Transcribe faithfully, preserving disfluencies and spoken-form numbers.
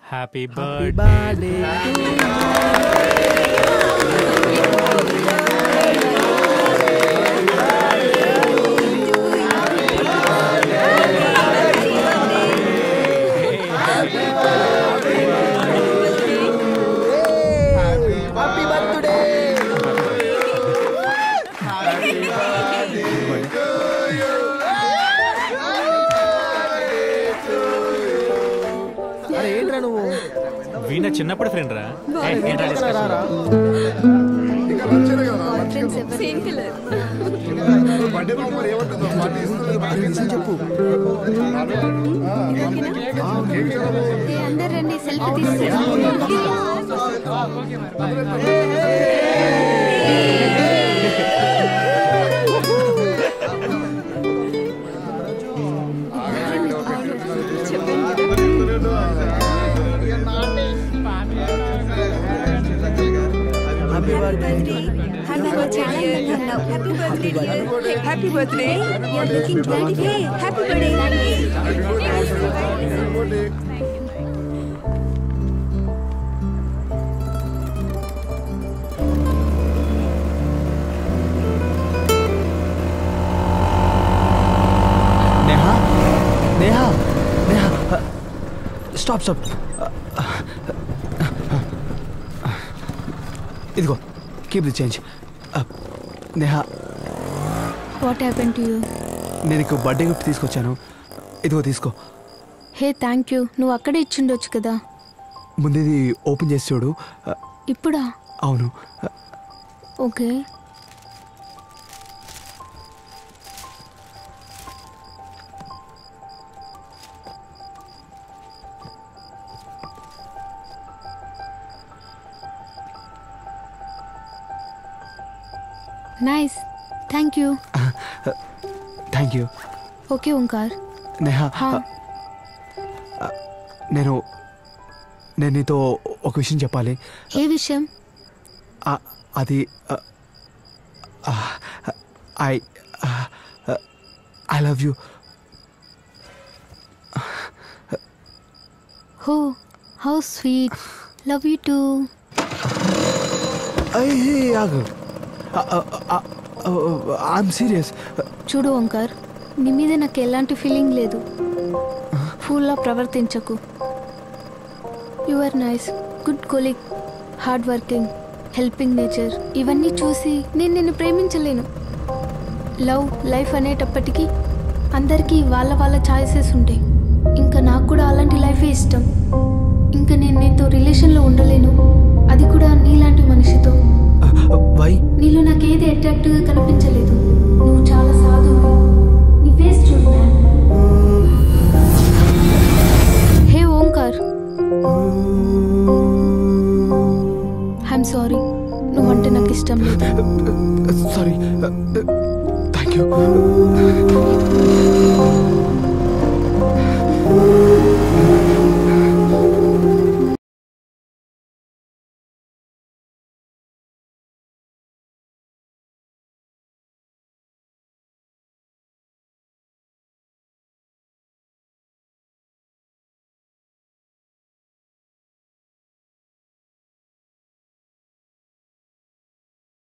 Happy birthday వీణ చిన్నప్పుడు friend రా చెప్పు అందరు రండి సెల్ఫీ తీసుకుంటాం. Happy birthday Happy birthday. Happy birthday, dear. Happy birthday. You're looking twenty. Happy birthday. Neha Neha Neha stop stop ఇదిగో keep the change Neha What happened to you? నేను నీకు బర్త్డే గిఫ్ట్ తీసుకొచ్చాను ఇదిగో తీసుకో హే థ్యాంక్ యూ. నువ్వు అక్కడే ఇచ్చిండొచ్చు కదా. ముందు ఇది ఓపెన్ చేసి చూడు ఇప్పుడా? అవును okay. Nice. Thank you. Thank you. Okay Omkar. Neha నేను నేను నీతో ఒక విషయం చెప్పాలి. ఏ విషయం? అది I I love you. Oh how sweet. Love you too. ఆగు. I'm serious. చూడు ఓంకార్, నీ మీద నాకు ఎలాంటి ఫీలింగ్ లేదు. ఫూల్లా ప్రవర్తించకు. You are nice, good colleague, hard working, helping nature. ఇవన్నీ చూసి నేను నిన్ను ప్రేమించలేను. లవ్ లైఫ్ అనేటప్పటికీ అందరికీ వాళ్ళ వాళ్ళ ఛాయిసెస్ ఉంటాయి. ఇంకా నాకు కూడా అలాంటి లైఫే ఇష్టం. ఇంకా నేను నీతో రిలేషన్లో ఉండలేను, అది కూడా నీలాంటి మనిషితో. వై? నీలో నాకేది అట్రాక్టివ్గా కనిపించలేదు. నువ్వు చాలా సాధువు. నీ ఫేస్ చూడు ma'am. Hey Omkar, I'm sorry. నువ్వంటే నాకు ఇష్టం లేదు. సారీ. Thank you.